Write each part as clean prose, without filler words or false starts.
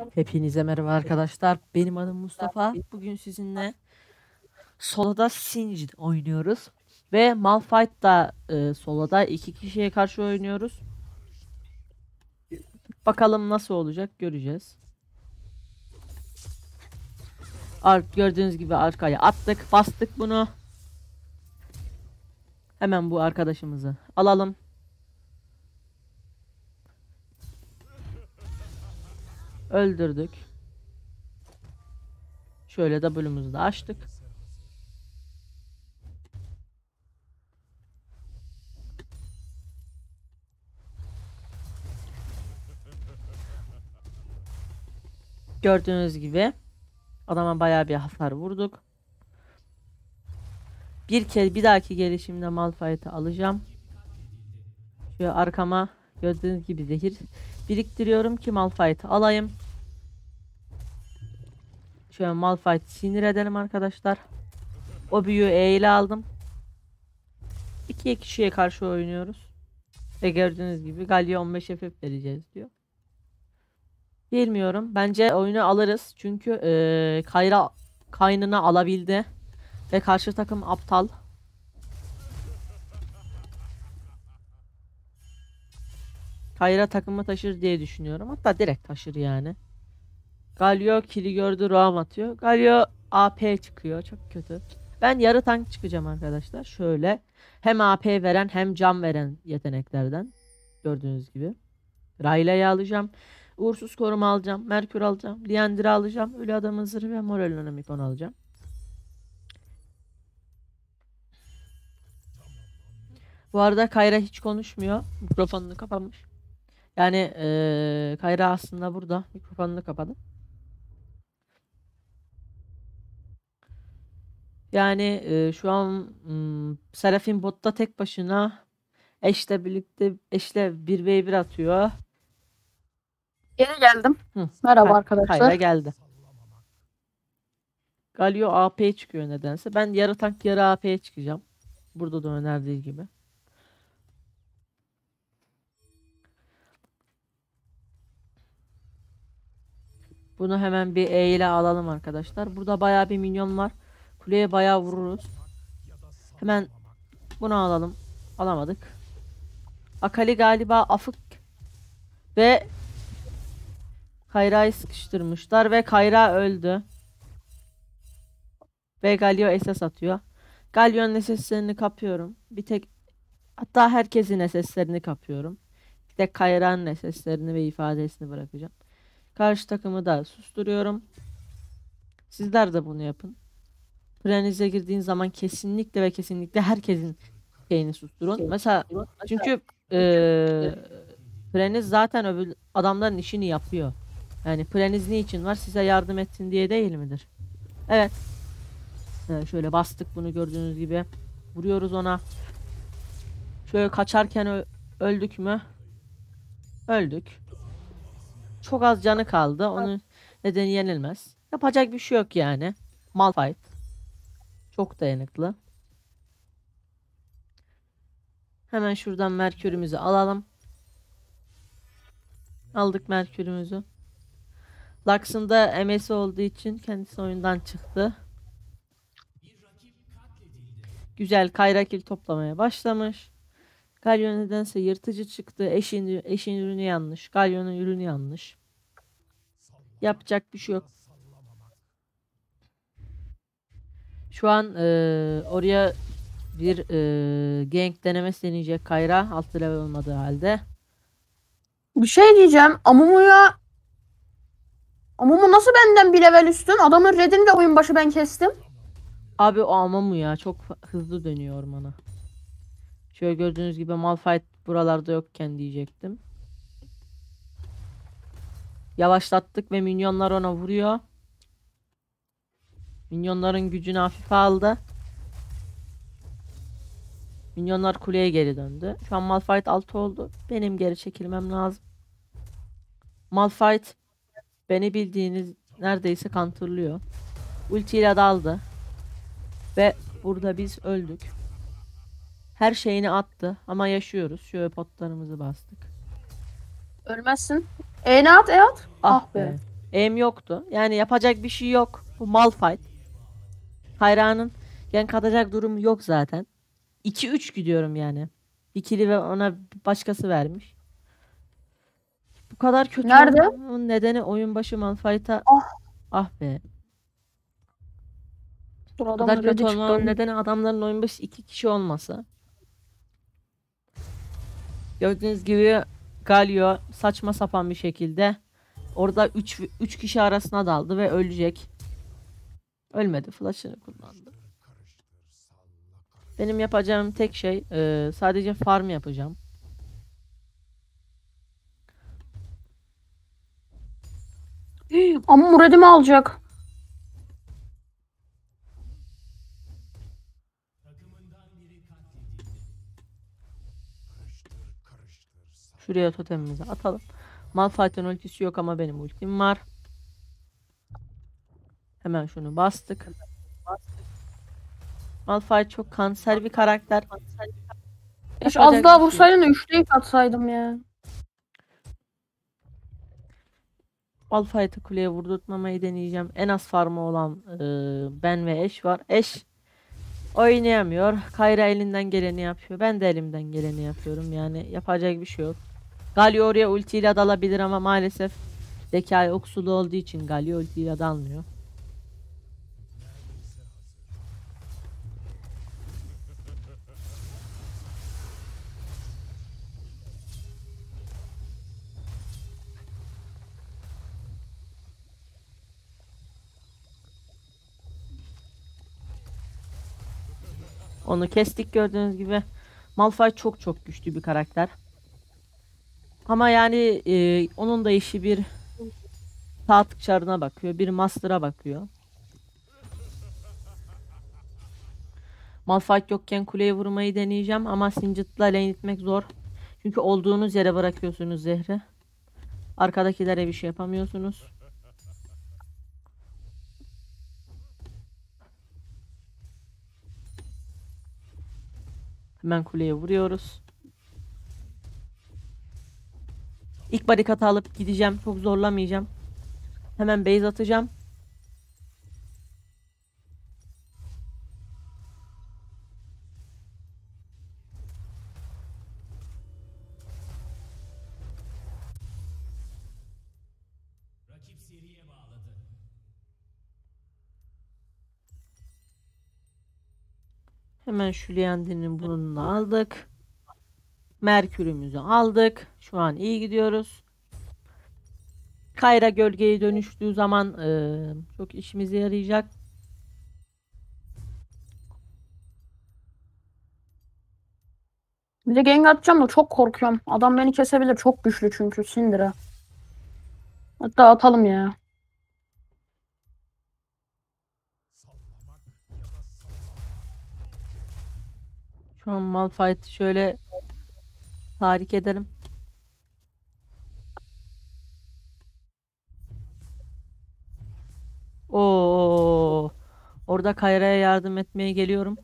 Hepinize merhaba arkadaşlar. Benim adım Mustafa. Bugün sizinle soloda Singed oynuyoruz. Ve Malphite soloda 2 kişiye karşı oynuyoruz. Bakalım nasıl olacak göreceğiz. Gördüğünüz gibi arkaya attık, bastık bunu. Hemen bu arkadaşımızı alalım. Öldürdük. Şöyle W'muzu da açtık. Gördüğünüz gibi adama bayağı bir hasar vurduk. Bir dahaki gelişimde Malphite'ı alacağım. Şöyle arkama gördüğünüz gibi zehir biriktiriyorum ki Malphite'ı alayım. Şöyle Malphite sinir edelim arkadaşlar. O büyüğü E ile aldım. 2 kişiye karşı oynuyoruz. Ve gördüğünüz gibi Galio 15 FF vereceğiz diyor. Bilmiyorum. Bence oyunu alırız. Çünkü Kayra kaynını alabildi. Ve karşı takım aptal. Kayra takımı taşır diye düşünüyorum. Hatta direkt taşır yani. Galio kili gördü, roam atıyor. Galio AP çıkıyor. Çok kötü. Ben yarı tank çıkacağım arkadaşlar. Şöyle. Hem AP veren hem can veren yeteneklerden. Gördüğünüz gibi. Rayla'yı alacağım. Uğursuz koruma alacağım. Merkür alacağım. Liandry alacağım. Ölü adamın zırhı ve Morellonomikon alacağım. Bu arada Kayra hiç konuşmuyor. Mikrofonunu kapamış. Yani Kayra aslında burada. Mikrofonunu kapadı. Yani şu an Seraphine botta tek başına Eş'le birlikte Eş'le 1v1 atıyor. Yeni geldim. Hı, Merhaba Kayra arkadaşlar. geldi. Galio AP çıkıyor nedense. Ben yarı tank yarı AP çıkacağım. Burada da önerdiği gibi. Bunu hemen bir E ile alalım arkadaşlar. Burada bayağı bir minyon var. Kuleye bayağı vururuz. Hemen bunu alalım. Alamadık. Akali galiba afık ve Kayra'yı sıkıştırmışlar ve Kayra öldü. Ve Galio SS atıyor. Galio'nun SS'lerini kapıyorum. Bir tek hatta herkesin SS'lerini kapıyorum. Bir tek Kayra'nın SS'lerini ve ifadesini bırakacağım. Karşı takımı da susturuyorum. Sizler de bunu yapın. Prenize girdiğin zaman kesinlikle ve kesinlikle herkesin şeyini susturun. Mesela çünkü Preniz zaten öbür adamların işini yapıyor. Yani Preniz ne için var? Size yardım etsin diye değil midir? Evet. Şöyle bastık bunu gördüğünüz gibi. Vuruyoruz ona. Şöyle kaçarken öldük mü? Öldük. Çok az canı kaldı. Onun nedeni yenilmez. Yapacak bir şey yok yani. Malphite. Çok dayanıklı. Hemen şuradan Merkür'ümüzü alalım. Aldık Merkür'ümüzü. Lux'ın da MS'i olduğu için kendisi oyundan çıktı. Güzel Kayra kill toplamaya başlamış. Galio nedense yırtıcı çıktı. Eşin ürünü yanlış. Galio'nun ürünü yanlış. Yapacak bir şey yok. Şu an oraya bir gank denemesi deneyecek Kayra. Alt level olmadığı halde. Bir şey diyeceğim. Amumu nasıl benden bir level üstün? Adamın redini de oyun başı ben kestim. Abi o Amamu ya çok hızlı dönüyor ormana. Şöyle gördüğünüz gibi Malphite buralarda yokken diyecektim. Yavaşlattık ve minyonlar ona vuruyor. Minyonların gücünü hafife aldı. Minyonlar kuleye geri döndü. Şu an Malphite 6 oldu. Benim geri çekilmem lazım. Malphite beni bildiğiniz neredeyse counterlıyor. Ultiyle daldı. Ve burada biz öldük. Her şeyini attı ama yaşıyoruz. Şöyle potlarımızı bastık. Ölmezsin. E at. Ah Ah be. be. Aim yoktu. Yani yapacak bir şey yok. Bu Malphite. Kayra'nın gank atacak durumu yok zaten. 2-3 gidiyorum yani. İkili ve ona başkası vermiş. Bu kadar kötü Nerede? olmamın nedeni oyun başı Malphite'a Ah, ah be. dur Bu kadar adamın kötü red'i çıktı. olmamın nedeni adamların oyun başı 2 kişi olması. Gördüğünüz gibi Galio saçma sapan bir şekilde orada 3 kişi arasına daldı ve ölecek. Ölmedi. Flash'ını kullandı. Benim yapacağım tek şey sadece farm yapacağım. Ama Murad'ımı alacak. Şuraya totemimizi atalım. Malphite'ın ultisi yok ama benim ultim var. Hemen şunu bastık. Malphite çok kanser bir karakter. Hiç Yapacak az daha bir şey yok. vursaydın da 3'te ilk atsaydım ya. Malphite'ı kuleye vurdurtmamayı deneyeceğim. En az farmı olan ben ve Ashe var. Ashe oynayamıyor. Kayra elinden geleni yapıyor. Ben de elimden geleni yapıyorum. Yani yapacak bir şey yok. Galio oraya ultiyle dalabilir ama maalesef zekayı oksulu olduğu için Galio ultiyle dalmıyor. Onu kestik gördüğünüz gibi. Malphite çok çok güçlü bir karakter. Ama yani onun da işi bir saatlik çarına bakıyor. Bir master'a bakıyor. Malphite yokken kuleye vurmayı deneyeceğim ama Singed'la lane itmek zor. Çünkü olduğunuz yere bırakıyorsunuz zehri. Arkadakilere bir şey yapamıyorsunuz. Hemen kuleye vuruyoruz. İlk barikatı alıp gideceğim. Çok zorlamayacağım. Hemen base atacağım. Hemen şu Liandry'nin burnunu aldık. Merkürümüzü aldık. Şu an iyi gidiyoruz. Kayra gölgeye dönüştüğü zaman çok işimize yarayacak. Bir de gank atacağım da çok korkuyorum. Adam beni kesebilir. Çok güçlü çünkü Syndra. Hatta atalım ya. Şu an Malphite'i şöyle tahrik edelim. Oo, orada Kayra'ya yardım etmeye geliyorum.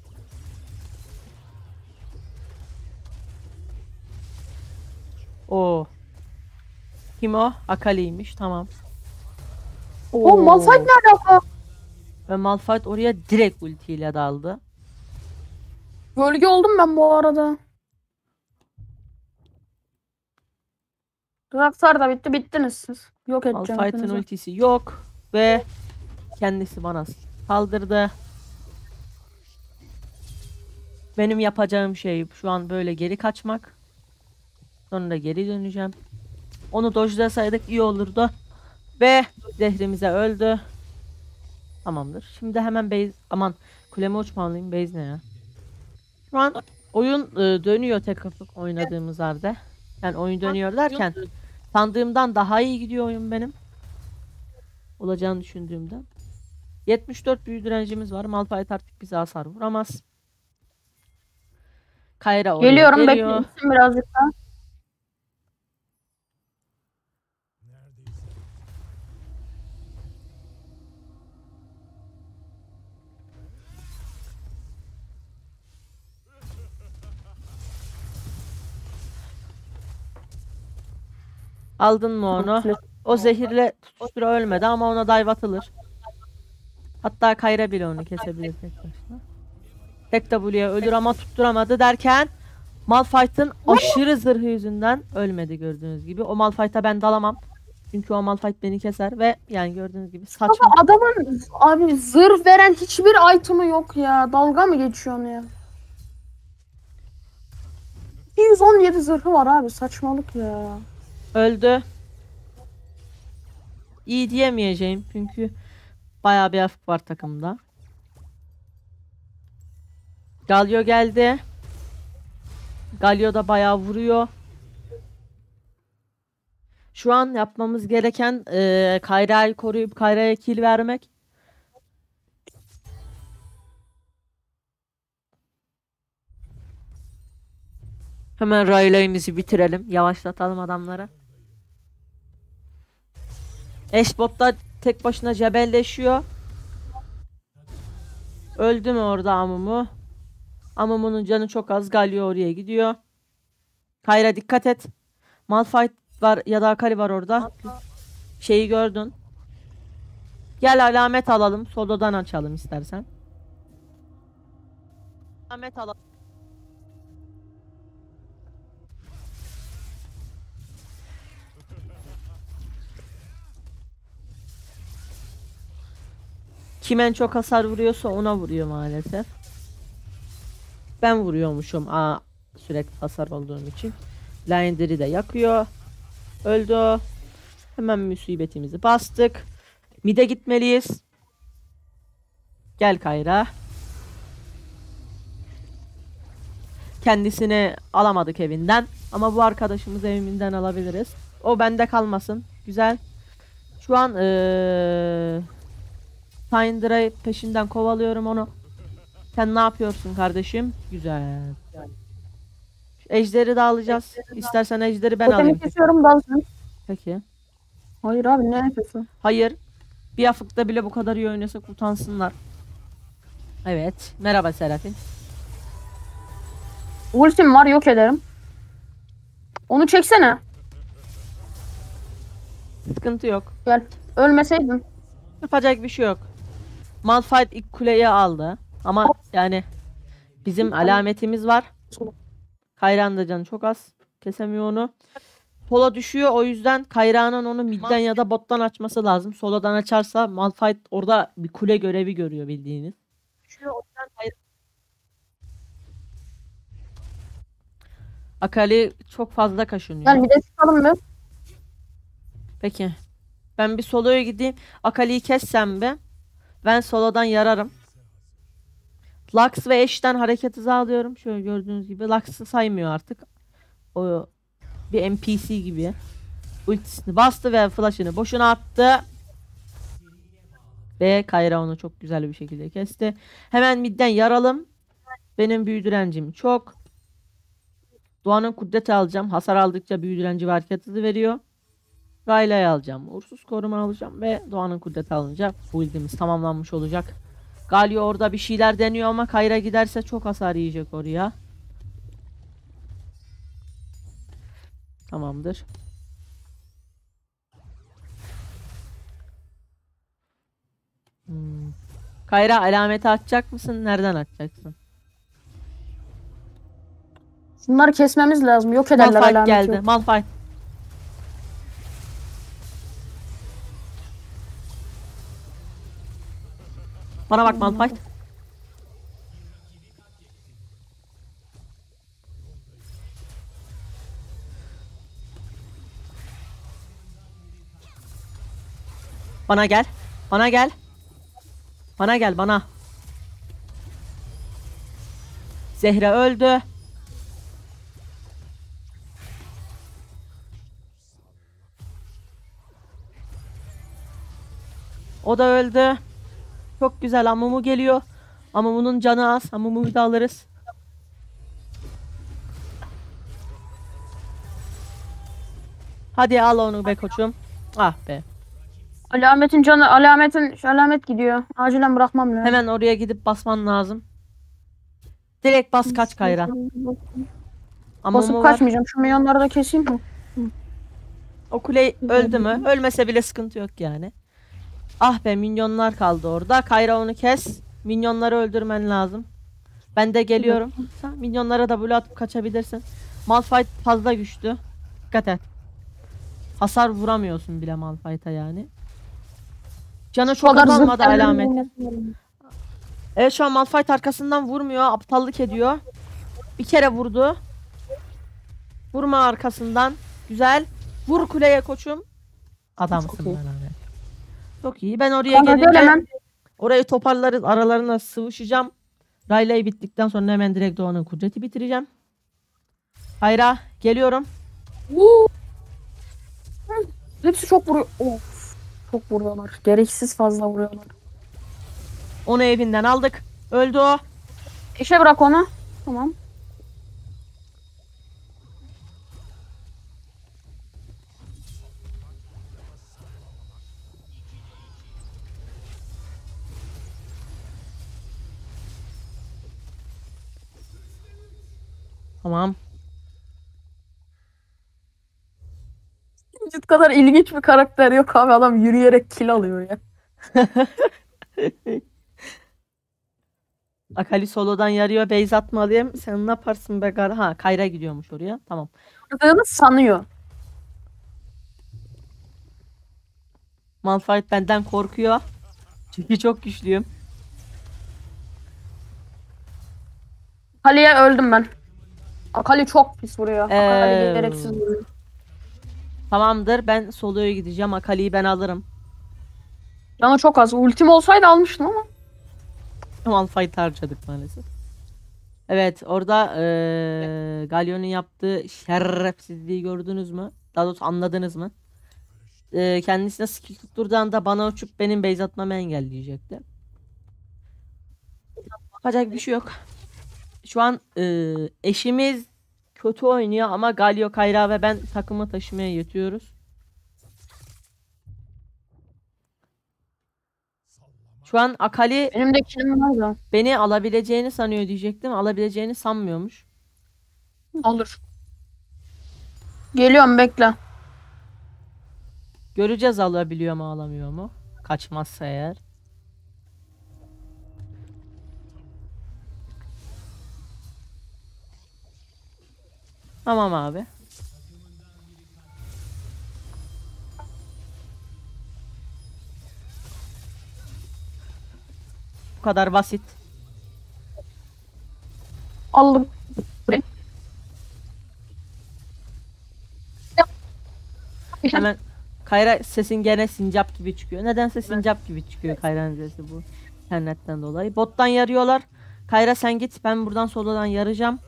Oo, kim o? Akali'ymiş. Tamam. O Malphite Oo, ne alaka? ve Malphite oraya direkt ultiyle daldı. Gölge oldum ben bu arada. Raksar da bitti. Bittiniz siz. Yok edeceğim Malphite'ın hepinizi. ultisi yok ve kendisi bana saldırdı. Benim yapacağım şey şu an böyle geri kaçmak. Sonra geri döneceğim. Onu dojlasaydık iyi olurdu. Ve zehrimize öldü. Tamamdır. Şimdi hemen base... Aman kuleme uçmalıyım. Base ne ya? Şu an oyun dönüyor tek kapık oynadığımız halde. Yani oyun dönüyor derken sandığımdan daha iyi gidiyor oyun benim. Olacağını düşündüğümden. 74 büyü direncimiz var. Malphite artık bize hasar vuramaz. Kayra oraya Geliyorum geliyor. bekleyin birazcık daha. Aldın mı onu? O zehirle tutuştura ölmedi ama ona dive atılır. Hatta Kayra bile onu kesebilir tek başına. Tek W'ye ölür ama tutturamadı derken Malphite'ın aşırı zırhı yüzünden ölmedi gördüğünüz gibi. O Malphite'a ben dalamam. Çünkü o Malphite beni keser ve yani gördüğünüz gibi saçma. Ama adamın abi zırh veren hiçbir item'ı yok ya. Dalga mı geçiyorsun ya? 217 zırhı var abi, saçmalık ya. Öldü. İyi diyemeyeceğim çünkü bayağı bir hafif var takımda. Galio geldi. Galio da bayağı vuruyor. Şu an yapmamız gereken Kayra'yı koruyup Kayra'ya kill vermek. Hemen raylayımızı bitirelim. Yavaşlatalım adamları. Eşbot da tek başına cebelleşiyor. Öldü mü orada Amumu? Amumu'nun canı çok az. Galio oraya gidiyor. Kayra dikkat et. Malphite var ya da Akali var orada. Şeyi gördün. Gel alamet alalım. Solodan açalım istersen. Alamet alalım. Kim en çok hasar vuruyorsa ona vuruyor maalesef. Ben vuruyormuşum. Sürekli hasar olduğum için. Leyender'i de yakıyor. Öldü o. Hemen musibetimizi bastık. Mid'e gitmeliyiz. Gel Kayra. Kendisini alamadık evinden. Ama bu arkadaşımızı evinden alabiliriz. O bende kalmasın. Güzel. Şu an Syndra'yı peşinden kovalıyorum onu. Sen ne yapıyorsun kardeşim? Güzel. Şu ejderi de alacağız. İstersen ejderi ben Totemi alayım. kesiyorum dalsın. Peki. Hayır abi, ne yapıyorsun? Hayır. Bir afıkta bile bu kadar iyi oynasak utansınlar. Evet. Merhaba Serafin. Ultim var, yok ederim. Onu çeksene. Sıkıntı yok. Gel. Ölmeseydin. Yapacak bir şey yok. Malphite ilk kuleyi aldı. Ama yani bizim alametimiz var. Kayra'nın da canı çok az. Kesemiyor onu. Sola düşüyor. O yüzden Kayra'nın onu midden ya da bottan açması lazım. Soladan açarsa Malphite orada bir kule görevi görüyor bildiğiniz. Akali çok fazla kaşınıyor. Gel bir de çıkalım bir. Peki. Ben bir soloya gideyim. Akali'yi kessem be. Ben solodan yararım. Lux ve Ashe'den hareket hızı alıyorum. Şöyle gördüğünüz gibi. Lux'ı saymıyor artık. O bir NPC gibi. Ultisini bastı ve flash'ını boşuna attı. Ve Kayra onu çok güzel bir şekilde kesti. Hemen midden yaralım. Benim büyü direncim çok. Doğan'ın kudreti alacağım. Hasar aldıkça büyü direnci ve hareket hızı veriyor. Rayla'yı alacağım. Uğursuz koruma alacağım ve Doğan'ın kudreti alınca build'imiz tamamlanmış olacak. Galio orada bir şeyler deniyor ama Kayra giderse çok hasar yiyecek oraya. Tamamdır. Kayra alameti atacak mısın? Nereden atacaksın? Bunları kesmemiz lazım. Yok ederler Malphite alameti. geldi. Yok. Malphite. Bana bak Malphite. Bana gel. Bana gel. Bana gel bana. Zehra öldü. O da öldü. Çok güzel. Amumu geliyor. Amumu'nun canı az. Amumu'yu da alırız. Hadi al onu be koçum. Ah be. Alametin canı, alamet gidiyor. Acilen bırakmam lazım. Hemen oraya gidip basman lazım. Direkt bas kaç Kayra. Basıp Amumu var. kaçmayacağım. Şu milyonları da keseyim mi? O kule öldü mü? Ölmese bile sıkıntı yok yani. Ah be, minyonlar kaldı orada. Kayra onu kes. Minyonları öldürmen lazım. Ben de geliyorum. Sen minyonlara W atıp kaçabilirsin. Malphite fazla güçlü. Dikkat et. Hasar vuramıyorsun bile Malphite'a yani. Canı Şu çok kadar azalmadı zırt alametin. Evet, şu an Malphite arkasından vurmuyor. Aptallık ediyor. Bir kere vurdu. Vurma arkasından. Güzel. Vur kuleye koçum. Adamsın Çok iyi. ben abi. Çok iyi. Ben oraya Kanka gel gelince hemen. orayı toparlarız. Aralarına sıvışacağım. Rayleigh bittikten sonra hemen direkt Doğan'ın kudreti bitireceğim. Hayra geliyorum. Woo! Hepsi çok vuruyor. Of. Çok vuruyorlar. Gereksiz fazla vuruyorlar. Onu evinden aldık. Öldü o. İşe bırak onu. Tamam. Tamam. Hiç kadar ilginç bir karakter yok abi. Adam yürüyerek kill alıyor ya. Akali solodan yarıyor. Base atmalıyım. Sen ne yaparsın be gar? Ha, Kayra gidiyormuş oraya. Tamam. Vurdığını sanıyor. Malphite benden korkuyor. Çünkü çok güçlüyüm. Akali'ye öldüm ben. Akali çok pis vuruyor. Akali gereksiz vuruyor. Tamamdır. Ben soloya gideceğim. Akali'yi ben alırım. Canı çok az. Ultim olsaydı almıştım ama. Malphite harcadık maalesef. Evet, orada Galyon'un yaptığı şerefsizliği gördünüz mü? Daha doğrusu anladınız mı? Kendisine skill tutturduğunda bana uçup benim base atmamı engelleyecekti. Yapacak bir şey yok. Şu an eşimiz kötü oynuyor ama Galio, Kayra ve ben takımı taşımaya yetiyoruz. Şu an Akali Benim de killim var da. beni alabileceğini sanıyor diyecektim. Alabileceğini sanmıyormuş. Alır. Geliyorum bekle. Göreceğiz alabiliyor mu alamıyor mu. Kaçmazsa eğer. Tamam abi. Bu kadar basit. Aldım. Hemen Kayra sesin gene sincap gibi çıkıyor. Nedense sincap gibi çıkıyor Kayra'nın sesi bu internetten dolayı. Bottan yarıyorlar. Kayra sen git, ben buradan solodan yarayacağım.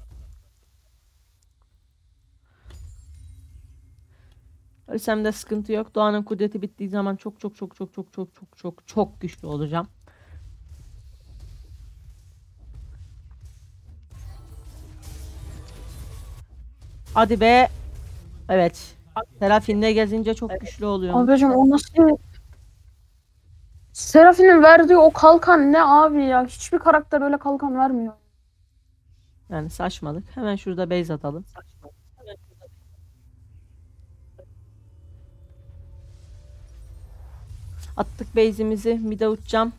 Ölsem de sıkıntı yok. Doğan'ın kudreti bittiği zaman çok çok çok çok çok çok çok çok çok güçlü olacağım. Hadi be. Evet. Seraphine gezince çok güçlü oluyormuş. Abicim o nasıl... Seraphinin verdiği o kalkan ne abi ya? Hiçbir karakter öyle kalkan vermiyor. Yani saçmalık. Hemen şurada base atalım. Attık base'imizi. Mid'e uçacağım.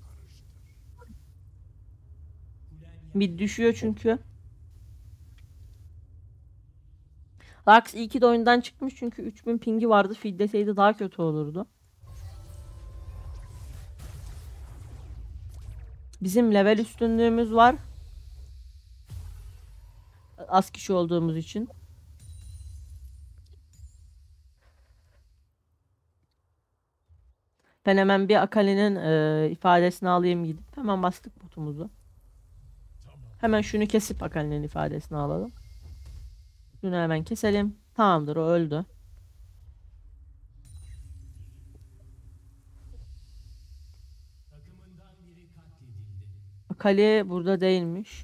Mid düşüyor çünkü. Lux iyi ki de oyundan çıkmış çünkü 3000 pingi vardı. Feedleseydi daha kötü olurdu. Bizim level üstünlüğümüz var. Az kişi olduğumuz için. Ben hemen bir Akali'nin ifadesini alayım gidip. Hemen bastık botumuzu. Hemen şunu kesip Akali'nin ifadesini alalım. Şunu hemen keselim. Tamamdır, o öldü. Akali burada değilmiş.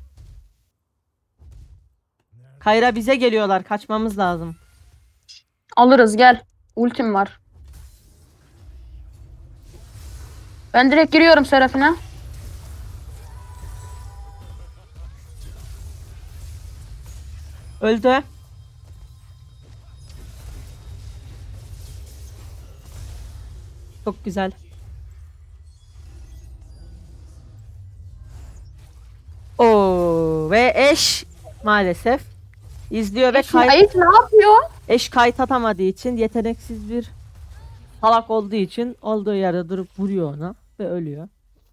Kayra bize geliyorlar. Kaçmamız lazım. Alırız gel. Ultim var. Ben direkt giriyorum Seraphine. Öldü. Çok güzel. Oo ve eş maalesef izliyor ve Şimdi Ayıp ne yapıyor? eş kayıt atamadığı için yeteneksiz bir salak olduğu için olduğu yerde durup vuruyor ona ve ölüyor.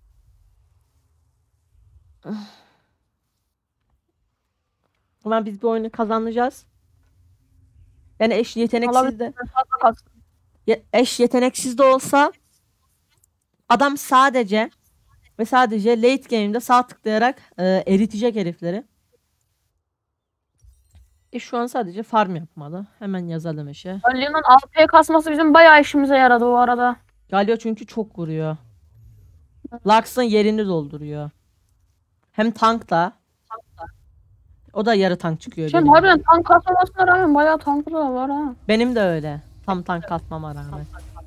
Ulan biz bu oyunu kazanacağız. Yani eş yeteneksiz de Fazla kalsın. eş yeteneksiz de olsa adam sadece ve sadece late game'de sağ tıklayarak eritecek herifleri. Şu an sadece farm yapmalı. Hemen yazalım işe. Galio'nun AP kasması bizim bayağı işimize yaradı o arada. Galio çünkü çok vuruyor. Lux'ın yerini dolduruyor. Hem tankla. O da yarı tank çıkıyor Şimdi benim. harbiden tank kasmasına rağmen bayağı tankı da var ha. Benim de öyle. Tam tank kasmama rağmen.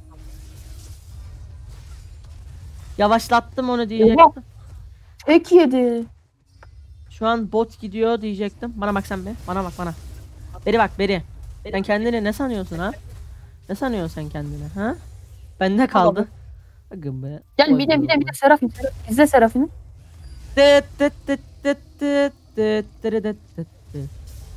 Yavaşlattım onu diyecektim. Tek yedi. Şu an bot gidiyor diyecektim. Bana bak sen be. Bana bak bana. Beri bak beri. Sen kendini ne sanıyorsun ha? Ne sanıyorsun sen kendini ha? Bende kaldı. Bakın be. Gel bir de Serafin. İzle Serafin'i. Tıt tıt tıt tıt tıt tıt tırı tıt tıt tıt.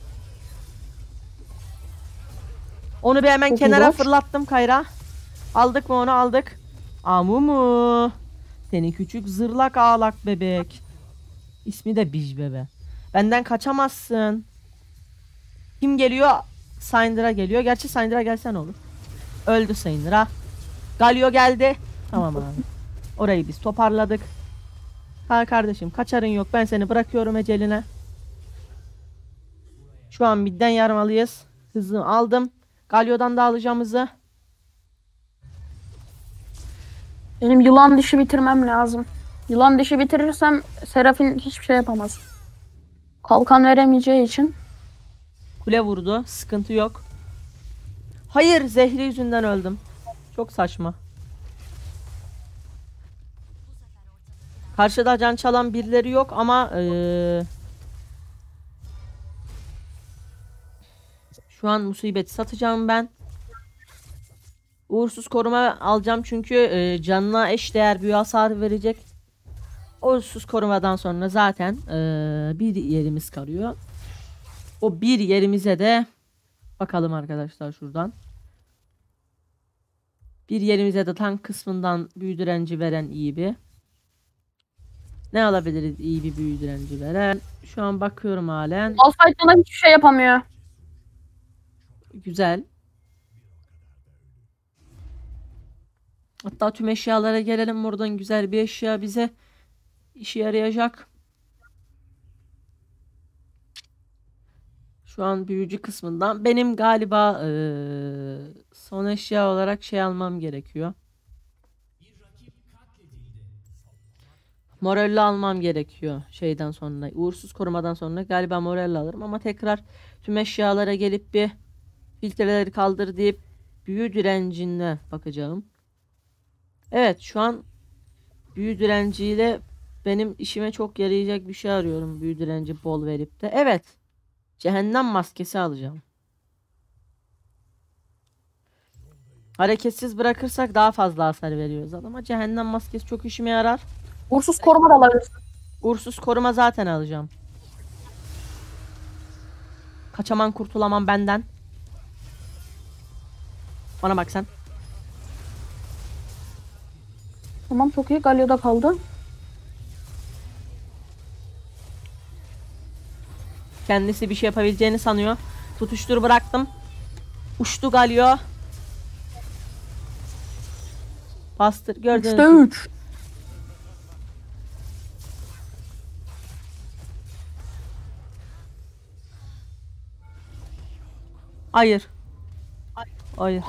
Onu bir hemen Çok iyi kenara bak. fırlattım Kayra. Aldık mı onu aldık. Amumu. Seni küçük zırlak ağlak bebek. İsmi de Bij bebe. Benden kaçamazsın. Kim geliyor? Syndra geliyor. Gerçi Syndra gelsen olur. Öldü Syndra. Galio geldi. Tamam abi. Orayı biz toparladık. Ha kardeşim kaçarın yok. Ben seni bırakıyorum eceline. Şu an midden yarmalıyız. Hızını aldım. Galio'dan da alacağımızı. Benim yılan dişi bitirmem lazım. Yılan dişi bitirirsem Serafin hiçbir şey yapamaz. Kalkan veremeyeceği için. Kule vurdu. Sıkıntı yok. Hayır, zehri yüzünden öldüm. Çok saçma. Karşıda can çalan birileri yok ama şu an musibet satacağım ben. Uğursuz koruma alacağım çünkü canına eş değer bir hasar verecek. Uğursuz korumadan sonra zaten bir yerimiz kalıyor. O bir yerimize de bakalım arkadaşlar şuradan. Bir yerimize de tank kısmından büyü direnci veren iyi bir. Ne alabiliriz iyi bir büyü direnci veren? Şu an bakıyorum halen. Malphite bana hiçbir şey yapamıyor. Güzel. Hatta tüm eşyalara gelelim. Buradan güzel bir eşya bize işe yarayacak. Şu an büyücü kısmından. Benim galiba son eşya olarak şey almam gerekiyor. Morello almam gerekiyor şeyden sonra. Uğursuz korumadan sonra galiba Morello alırım ama tekrar tüm eşyalara gelip bir filtreleri kaldır deyip büyü direncine bakacağım. Evet şu an büyü direnciyle benim işime çok yarayacak bir şey arıyorum. Büyü direnci bol verip de. Evet. Cehennem maskesi alacağım. Hareketsiz bırakırsak daha fazla hasar veriyoruz ama cehennem maskesi çok işime yarar. Uğursuz koruma da alabilirsin. Uğursuz koruma zaten alacağım. Kaçaman kurtulamam benden. Bana bak sen. Tamam çok iyi. Galio'da kaldı. Kendisi bir şey yapabileceğini sanıyor. Tutuştur bıraktım. Uçtu Galio. Bastır gördünüz 3'te mü? 3. Hayır. Hayır.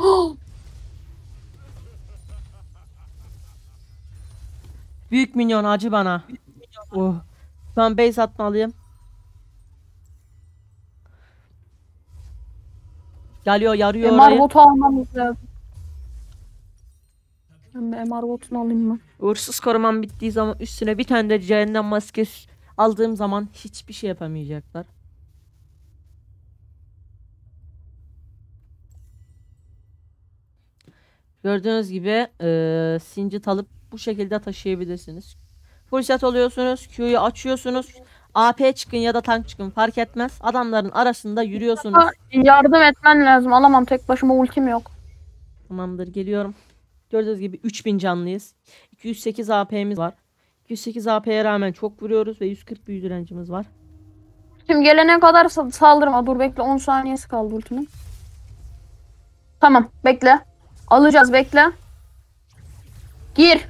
Büyük minyon acı bana. Oh. Şu an base atmalıyım. Galio yarıyor MR orayı. botu almamız lazım. Ben bir MR botunu alayım mı? Uğursuz korumam bittiği zaman üstüne bir tane de cehennem maskesi aldığım zaman hiçbir şey yapamayacaklar. Gördüğünüz gibi sincit alıp bu şekilde taşıyabilirsiniz. Full set oluyorsunuz. Q'yu açıyorsunuz. AP çıkın ya da tank çıkın fark etmez. Adamların arasında yürüyorsunuz. Yardım etmen lazım. Alamam, tek başıma ultim yok. Tamamdır, geliyorum. Gördüğünüz gibi 3000 canlıyız. 208 AP'miz var. 208 AP'ye rağmen çok vuruyoruz ve 140 büyü direncimiz var. Ultim gelene kadar saldırma. Dur bekle, 10 saniyesi kaldı ultimin. Tamam bekle. Alacağız, bekle. Gir.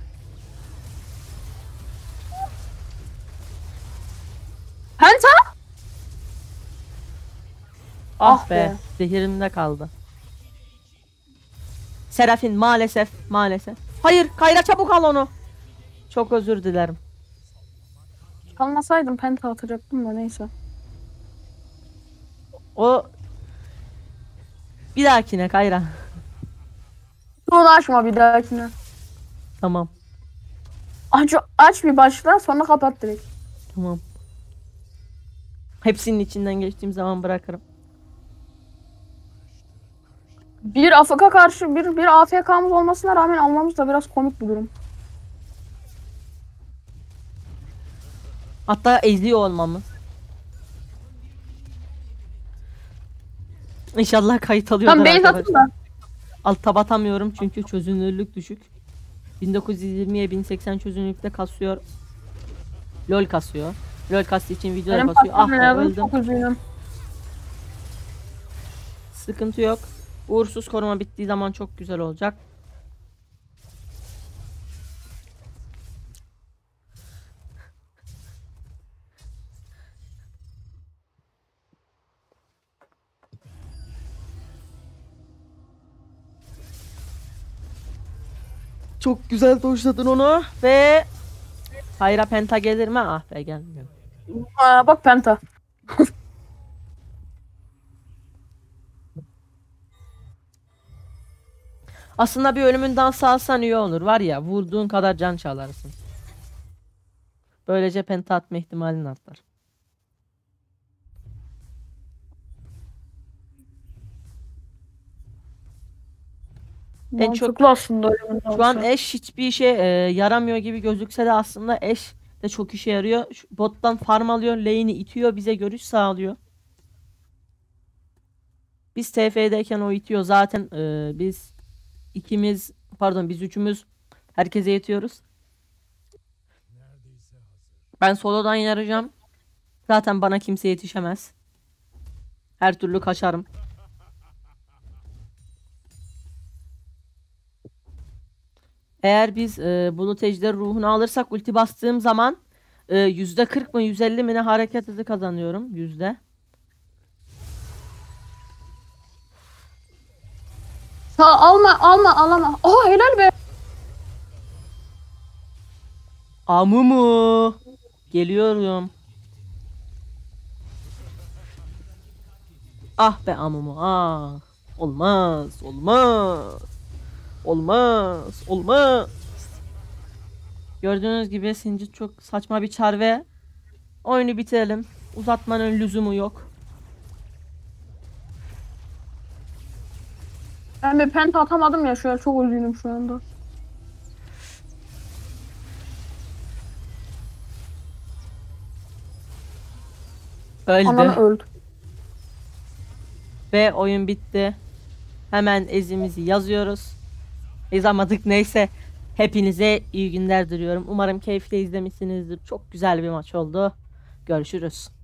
Penta. Ah Ah be, be. zehirimde kaldı. Serafin maalesef. Hayır, Kayra çabuk al onu. Çok özür dilerim. Kalmasaydım penta atacaktım da neyse. O bir dahakine Kayra. Bunu açma bir dahakine. Tamam. Aç bir başla, sonra kapat direkt. Tamam. Hepsinin içinden geçtiğim zaman bırakırım. Bir AFK karşı bir AFK'mız olmasına rağmen almamız da biraz komik bir durum. Hatta eziyor olmamız. İnşallah kayıt alıyorlar Tam base arkadaşlar. atın da. Alta batamıyorum çünkü çözünürlük düşük. 1920'ye 1080 çözünürlükte kasıyor. LOL kasıyor. LOL kastığı için videolar Benim kasıyor. Ah patlam be, lazım, öldüm. çok üzgünüm. Sıkıntı yok. Uğursuz koruma bittiği zaman çok güzel olacak. Çok güzel dojladın onu ve Hayra penta gelir mi? Ah be, gelmiyor. Bak penta. Aslında bir ölümün dansı alsan iyi olur. Var ya, vurduğun kadar can çalarsın. Böylece penta atma ihtimalin artar. En çok Mantıklı aslında öyle şu an olsa. eş hiçbir işe yaramıyor gibi gözükse de aslında eş de çok işe yarıyor. Bottan farm alıyor, lane'i itiyor, bize görüş sağlıyor. Biz TF'deyken o itiyor zaten, biz üçümüz herkese yetiyoruz. Ben solodan yarayacağım. Zaten bana kimse yetişemez. Her türlü kaçarım. Eğer biz Bulut Ejderi ruhunu alırsak ulti bastığım zaman %40 mı %50 mi ne hareket hızı kazanıyorum. Yüzde. Alama. Oh helal be. Amumu. Geliyorum. Ah be Amumu. Ah. Olmaz. Gördüğünüz gibi Singed çok saçma bir çar ve oyunu bitirelim. Uzatmanın lüzumu yok. Ben bir penta atamadım ya, şu an çok üzgünüm şu anda. Ananı Öldü. öldü. Ve oyun bitti. Hemen ezimizi yazıyoruz. Yazamadık neyse. Hepinize iyi günler diliyorum. Umarım keyifle izlemişsinizdir. Çok güzel bir maç oldu. Görüşürüz.